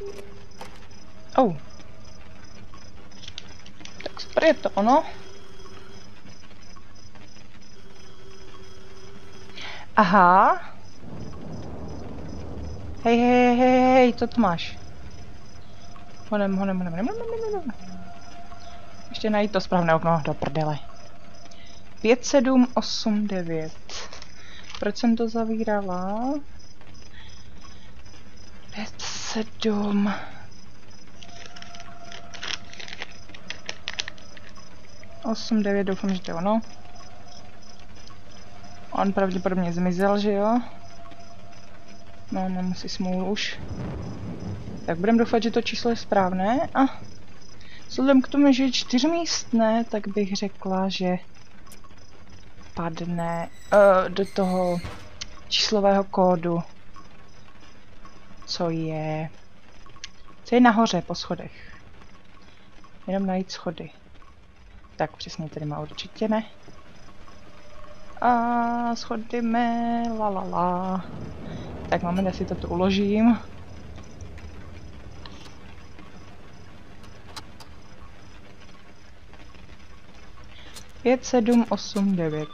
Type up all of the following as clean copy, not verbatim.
Oh. Tak super je to ono. Aha. Hej, hej, hej, hej, co tu máš? Honem. Ještě najít to správné okno, do prdele. 5, 7, 8, 9. Proč jsem to zavírala? 5, 7. 8, 9, doufám, že to je ono. On pravděpodobně zmizel, že jo? No, mám asi smůlu už. Tak budeme doufat, že to číslo je správné. A vzhledem k tomu, že je 4místné, tak bych řekla, že padne do toho číslového kódu, co je nahoře po schodech. Jenom najít schody. Tak přesně tady má určitě ne. A schody mé, la. Tak moment, já si to tu uložím. Pět, 7, 8, 9.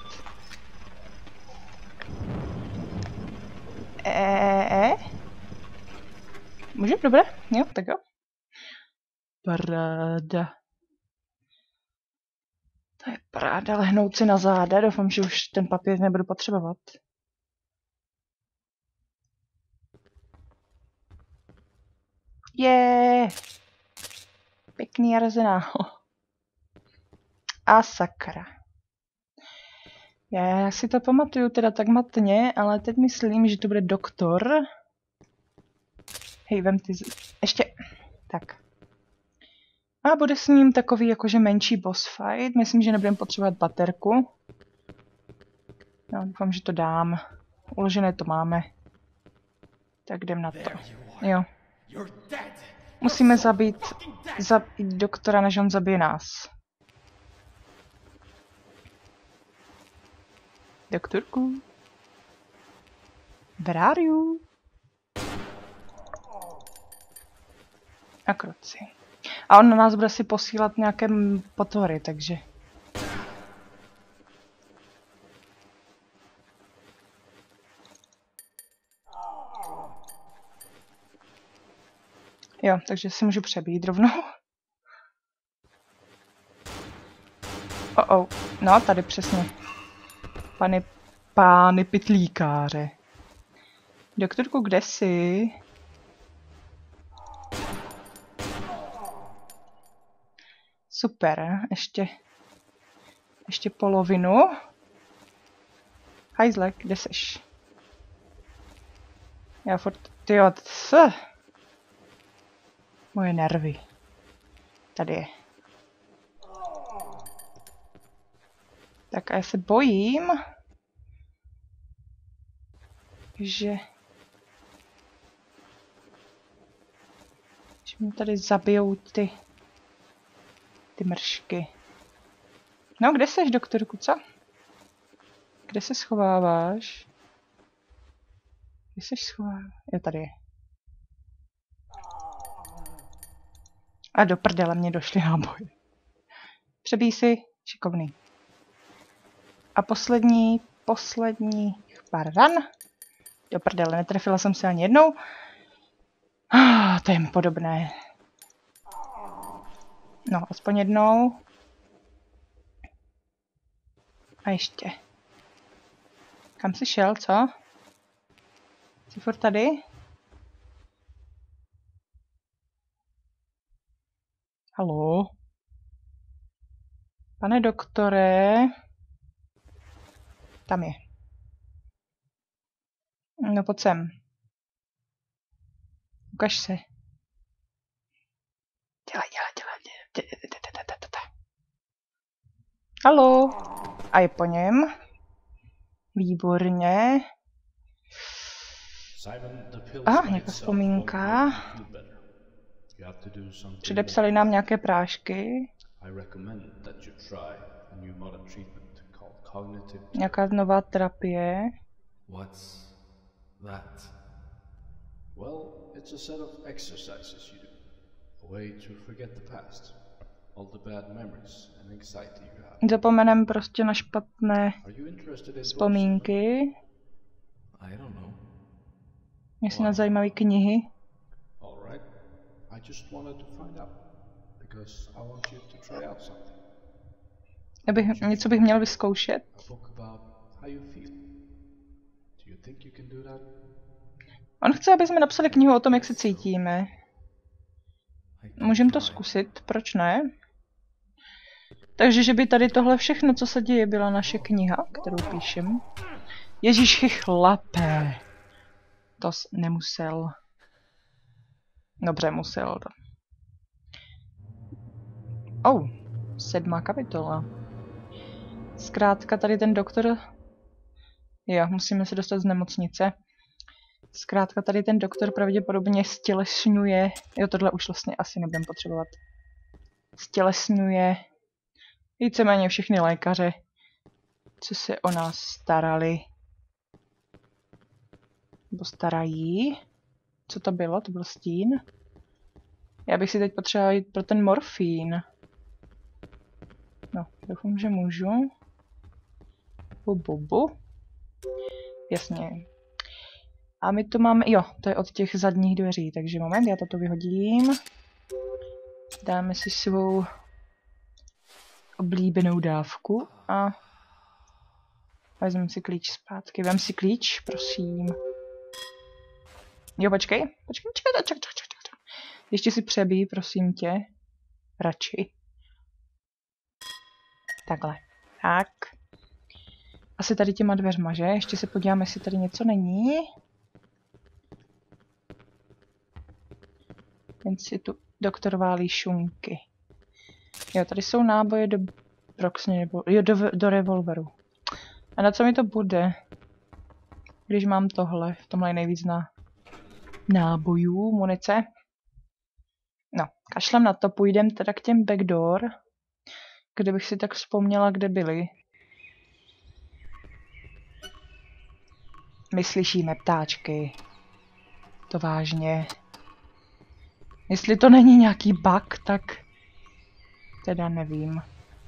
Můžu? Dobré? Jo, tak jo. Paráda. To je paráda, lehnout si na záda. Doufám, že už ten papír nebudu potřebovat. Je. Pěkný arzenál. A sakra. Já si to pamatuju teda tak matně, ale teď myslím, že to bude doktor. Hej, vem ty... Ještě... Tak. A bude s ním takový jakože menší boss fight. Myslím, že nebudeme potřebovat baterku. No, doufám, že to dám. Uložené to máme. Tak jdem na to. Jo. Musíme zabít doktora, než on zabije nás. Doktorku. Where are you? A kroci. A on na nás bude si posílat nějaké potvory, takže... Jo, takže si můžu přebít rovnou. No, tady přesně. Pány pytlíkáře. Doktorku, kde jsi? Super, ještě polovinu. Hajzle, kde seš? Já furt, tyjo, moje nervy. Tady je. Tak a já se bojím, že mi tady zabijou ty mršky. No, kde seš, doktorku, co? Kde se schováváš? Kde seš schováváš? Jo, tady je. A do prdele mě došly náboje. Přebíj si, šikovný. A poslední pár ran. Do prdele, netrefila jsem se ani jednou. To je mi podobné. No, aspoň jednou. A ještě. Kam jsi šel, co? Jsi furt tady? Haló? Pane doktore? Tam je. No, pojď sem. Ukaž se. Dělej. Haló? A je po něm. Výborně. Nějaká vzpomínka. Předepsali nám nějaké prášky. Nějaká nová terapie. Well, it's a set of exercises you do. A way to forget the past. All the bad memories and anxiety you have. Zapomenem prostě na špatné Are you interested in vzpomínky. I don't know. Jestli na zajímavé knihy. All right. I just wanted to find out because I want you to try out something. Něco bych měl vyzkoušet. A book about how you feel. Do you think you can do that? On chce, aby jsme napsali knihu o tom, jak se cítíme. Můžeme to zkusit, proč ne? Takže, že by tady tohle všechno, co se děje, byla naše kniha, kterou píšem. Ježíši chlape. To nemusel. Dobře, musel to. 7. kapitola. Zkrátka tady ten doktor... Jo, musíme se dostat z nemocnice. Zkrátka tady ten doktor pravděpodobně stělesňuje... Jo, tohle už vlastně asi nebudeme potřebovat. Stělesňuje víceméně všechny lékaře, co se o nás starali. Nebo starají. Co to bylo? To byl stín. Já bych si teď potřebovala jít pro ten morfín. No, doufám, že můžu. Bu. Jasně. A my to máme... Jo, to je od těch zadních dveří, takže moment, já toto vyhodím. Dáme si svou oblíbenou dávku a vezmeme si klíč zpátky. Vem si klíč, prosím. Jo, počkej. Čekaj. Ještě si přebij, prosím tě. Radši. Takhle. Tak. Asi tady těma dveřma, že? Ještě se podíváme, jestli tady něco není. Jen si tu doktorová šunky. Jo, tady jsou náboje do Proxy, nebo jo, do revolveru. A na co mi to bude? Když mám tohle. V tomhle je nejvíc na nábojů, munice. No, kašlem na to, půjdem teda k těm backdoor. Kdybych si tak vzpomněla, kde byli. My slyšíme ptáčky. To vážně. Jestli to není nějaký bug, tak teda nevím.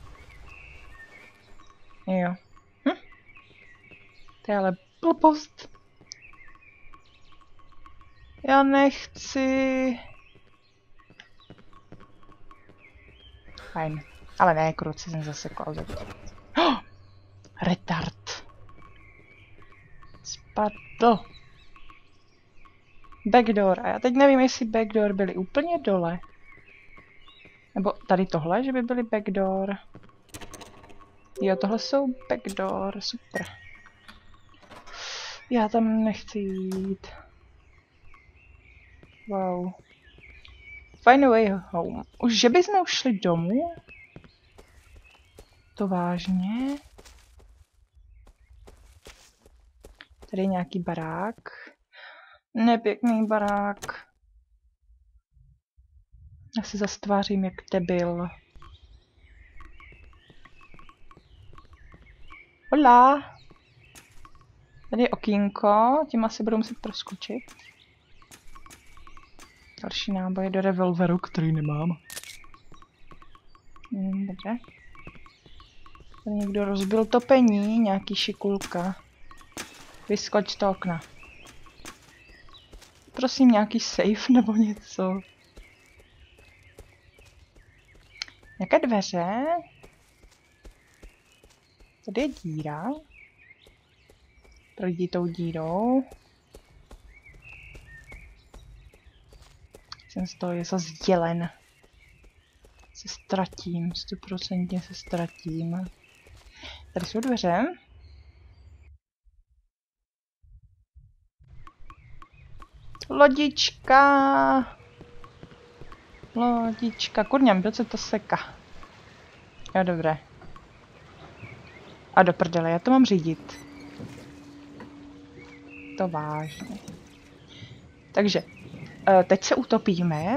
Jo. To je ale blbost. Já nechci... Fajn. Ale ne, kruci jsem zasekla. Retard. Spadl. Backdoor. A já teď nevím, jestli backdoor byly úplně dole. Nebo tady tohle, že by byly backdoor. Jo, tohle jsou backdoor. Super. Já tam nechci jít. Wow. Find a way home. Už že bychom už šli domů? To vážně? Tady je nějaký barák. Nepěkný barák. Já se zastvářím jak debil. Hola. Tady je okýnko, tím asi budu muset proskočit. Další náboje do revolveru, který nemám. Dobře. Tady někdo rozbil topení, nějaký šikulka. Vyskoč z toho okna. Prosím, nějaký safe nebo něco. Jaké dveře? Tady je díra. Projdi tou dírou. Jsem z toho je zase dělen. Se ztratím, 100% se ztratím. Tady jsou dveře. Lodička. Lodička. Kurňa, kdo se to seka? Jo, dobré. A do prdele, já to mám řídit. To vážně. Takže, teď se utopíme.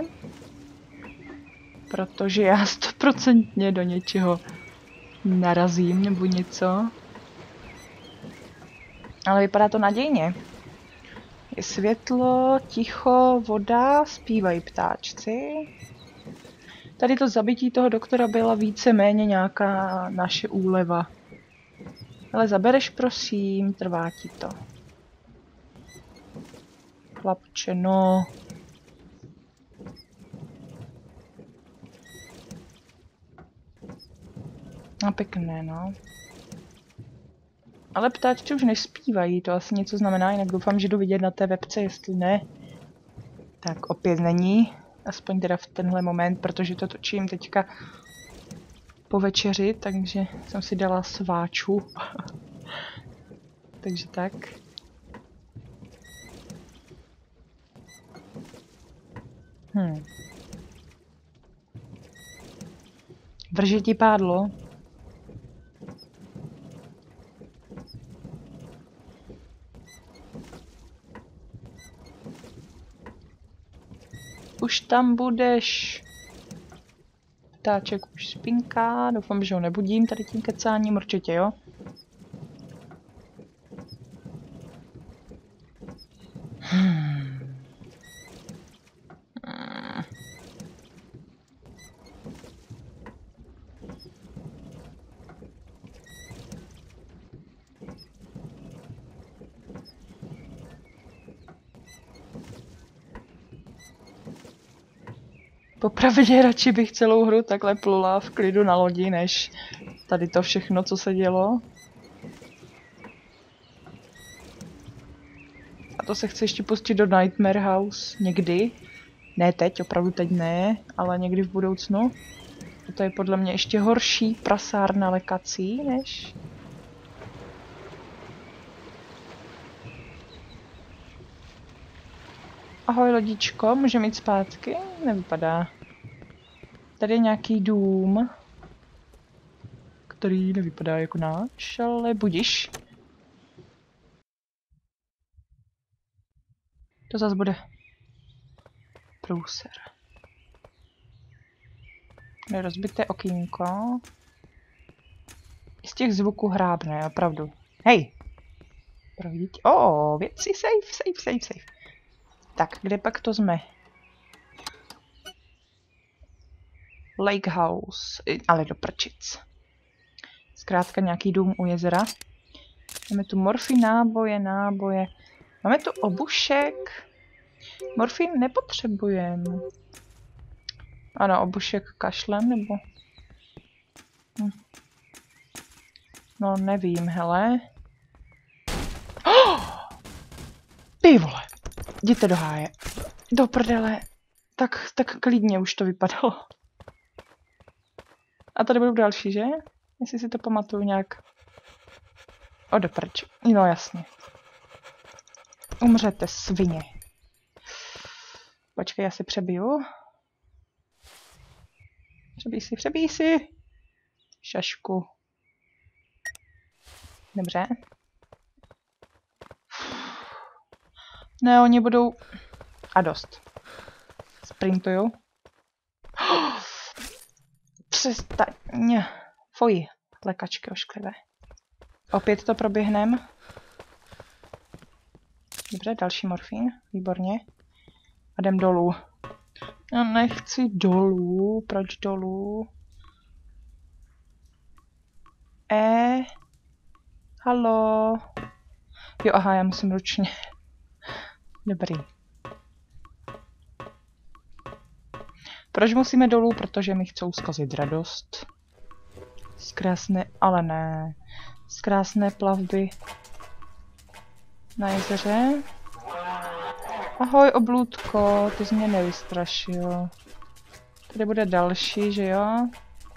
Protože já 100% do něčeho narazím nebo něco. Ale vypadá to nadějně. Je světlo, ticho, voda, zpívají ptáčci. Tady to zabití toho doktora byla víceméně nějaká naše úleva. Ale zabereš, prosím, trvá ti to. Chlapče, no. A pěkné, no. Ale ptáčci už nespívají, to asi něco znamená, jinak doufám, že jdu vidět na té webce, jestli ne. Tak opět není, aspoň teda v tenhle moment, protože to točím teďka po večeři, takže jsem si dala sváču. Takže tak. Vrže ti pádlo. Už tam budeš. Ptáček už spinká, doufám, že ho nebudím tady tím kecáním, určitě jo. Popravdě radši bych celou hru takhle plula v klidu na lodi, než tady to všechno, co se dělo. A to se chci ještě pustit do Nightmare House někdy. Ne teď, opravdu teď ne, ale někdy v budoucnu. To je podle mě ještě horší prasárna lekací, než... Ahoj lodičko, můžeme jít zpátky? Nevypadá. Tady je nějaký dům, který nevypadá jako náš, ale budiš. To zase bude průser. Je rozbité okýnko. Z těch zvuků hrábne, opravdu. Hej! Providíte? Věci, safe. Tak, kde pak to jsme? Lake House, ale do prčic. Zkrátka nějaký dům u jezera. Máme tu morfin, náboje. Máme tu obušek. Morfin nepotřebujeme. Ano, obušek kašlem, nebo... No, nevím, hele. Ty vole! Jděte do háje. Do prdele. Tak klidně už to vypadalo. A tady budou další, že? Jestli si to pamatuju nějak. Do prč. No jasně. Umřete, svině. Počkej, já si přebiju. Přebij si. Šašku. Dobře. Ne, oni budou... A dost. Sprintuju. Přestaň. Fuj. Lekačky ošklivé. Opět to proběhnem. Dobře, další morfín. Výborně. A jdem dolů. Já nechci dolů. Proč dolů? Halo. Jo, aha, já musím ručně. Dobrý. Proč musíme dolů? Protože mi chcou zkazit radost. Z krásné, ale ne. Z krásné plavby na jezeře. Ahoj, oblůdko, ty jsi mě nevystrašil. Tady bude další, že jo?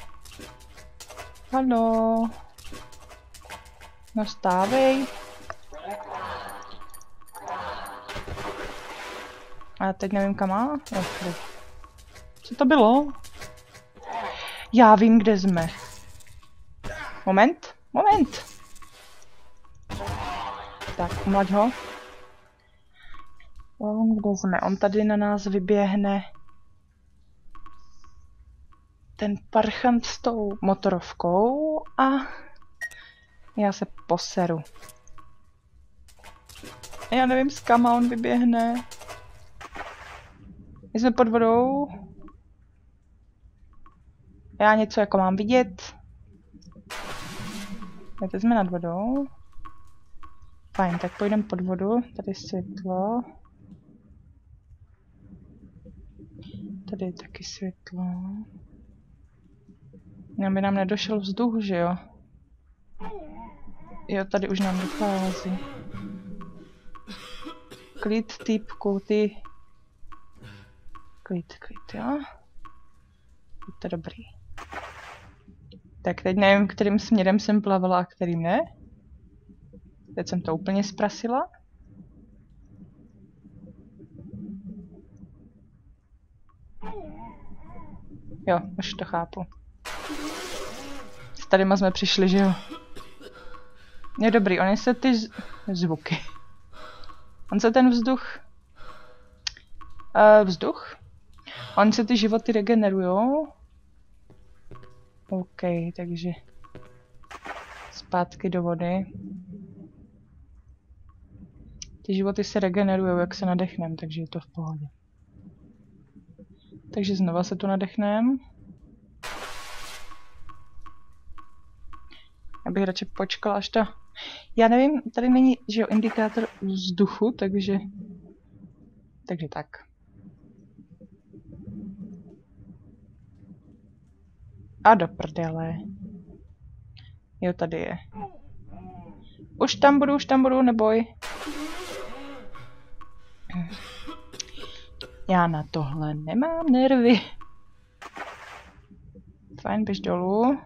Halo. No stávej. A teď nevím kam má. Co to bylo? Já vím, kde jsme. Moment. Tak, umlaď ho. Já vím, kde jsme. On tady na nás vyběhne. Ten parchant s tou motorovkou a já se poseru. Já nevím, s kam on vyběhne. My jsme pod vodou. Já něco jako mám vidět. My teď jsme nad vodou. Fajn, tak půjdeme pod vodu. Tady světlo. Tady je taky světlo. Aby nám nedošel vzduch, že jo? Jo, tady už nám dochází. Klid, týpku, ty. Klid, jo? Je to dobrý. Tak teď nevím, kterým směrem jsem plavala a kterým ne. Teď jsem to úplně zprasila. Jo, už to chápu. S tadyma jsme přišli, že jo? Je dobrý, oni se ty zvuky. On se ten vzduch... On se ty životy regenerujou. OK, takže... Zpátky do vody. Ty životy se regenerujou, jak se nadechneme, takže je to v pohodě. Takže znova se tu nadechneme. Já bych radši počkala, až to... Já nevím, tady není, že jo, indikátor vzduchu, takže tak. A do prdele. Jo, tady je. Už tam budu, neboj. Já na tohle nemám nervy. Fajn, běž dolů.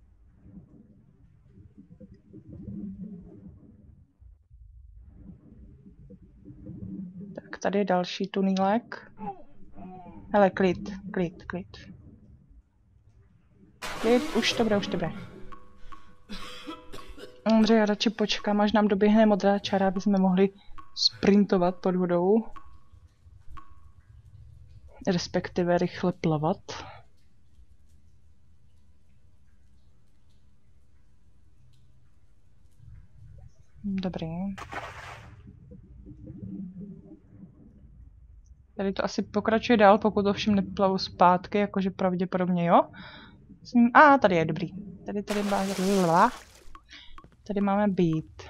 Tak, tady je další tunýlek. Hele, klid. Už dobré. Dobře, já radši počkám, až nám doběhne modrá čára, aby jsme mohli sprintovat pod vodou. Respektive rychle plavat. Dobrý. Tady to asi pokračuje dál, pokud ovšem neplavu zpátky, jakože pravděpodobně jo. Tady je dobrý. Tady máme být.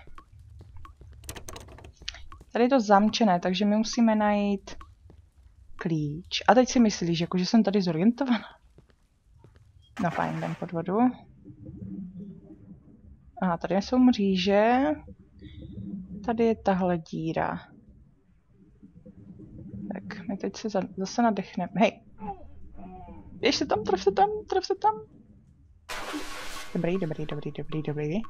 Tady je to zamčené, takže my musíme najít klíč. A teď si myslíš, že jsem tady zorientovaná? No fajn, jdem pod vodu. Aha, tady jsou mříže. Tady je tahle díra. Tak, my teď se zase nadechneme. Hej! Běž se tam, tref se tam. Dobrý.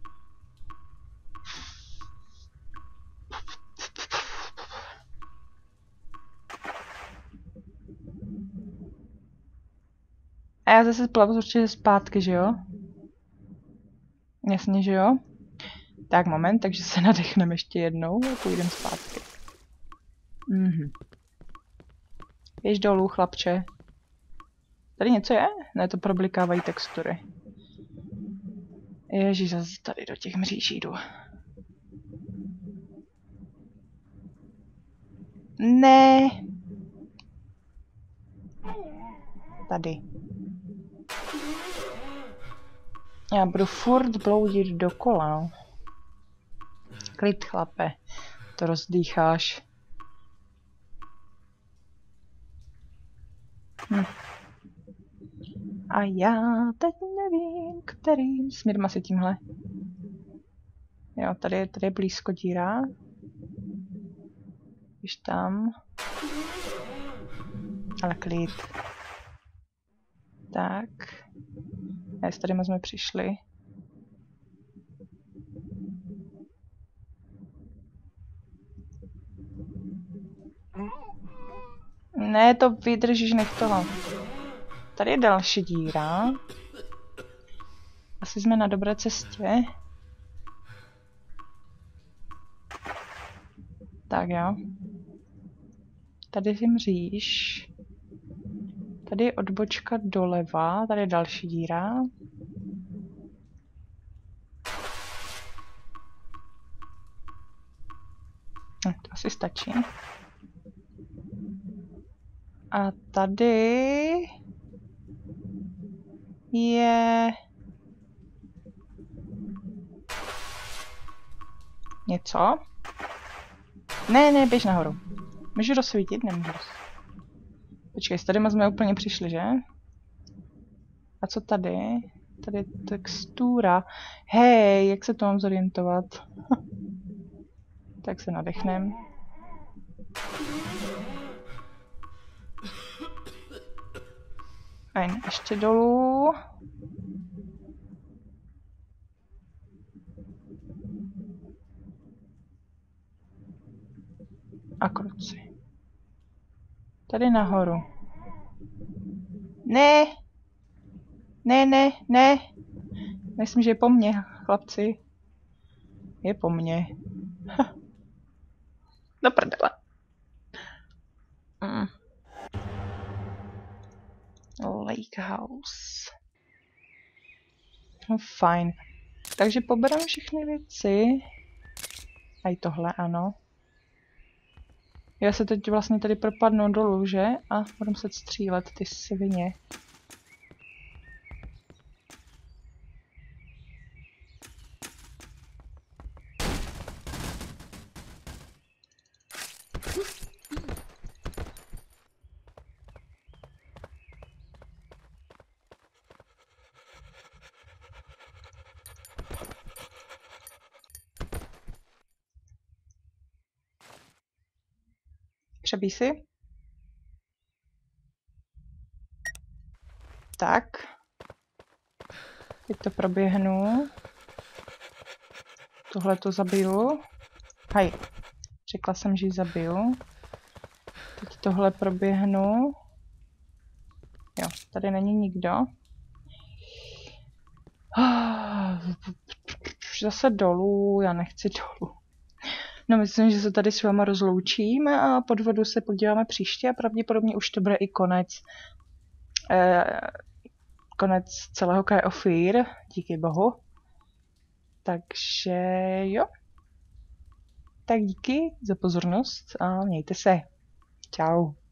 A já zase plavu určitě zpátky, že jo? Jasně, že jo? Tak, moment, takže se nadechneme ještě jednou a půjdeme zpátky. Běž dolů, chlapče. Tady něco je? Ne, to problikávají textury. Ježíš, zase tady do těch mříží jdu. Ne. Tady. Já budu furt bloudit dokola. Klid, chlape. To rozdýcháš. A já teď nevím, kterým směrem asi tímhle. Jo, tady je blízko díra. Když tam. Ale klid. Tak. A s tady jsme přišli. Ne, to vydržíš, nech toho. Tady je další díra. Asi jsme na dobré cestě. Tak jo. Tady si mříž. Tady je odbočka doleva. Tady je další díra. stačí. A tady je něco. Ne, běž nahoru. Můžu rozsvítit? Nemůžu. Počkej, s tady jsme úplně přišli, že? A co tady? Tady je textura. Hej, jak se to mám zorientovat? Tak se nadechnem. Fajn, ještě dolů. A kruci. Tady nahoru. Ne! Ne! Myslím, že je po mně, chlapci. Je po mně. Do prdele. Lake House. No fajn. Takže poberám všechny věci. A i tohle, ano. Já se teď vlastně tady propadnu dolů, že? A budu muset střílet ty svině. Přebíj si. Tak. Teď to proběhnu. Tohle to zabiju. Hej. Řekla jsem, že ji zabiju. Teď tohle proběhnu. Jo, tady není nikdo. Zase dolů, já nechci dolů. No, myslím, že se tady s váma rozloučíme a pod vodu se podíváme příště a pravděpodobně už to bude i konec. Konec celého Cry of Fear, díky bohu. Takže jo. Tak díky za pozornost a mějte se. Čau.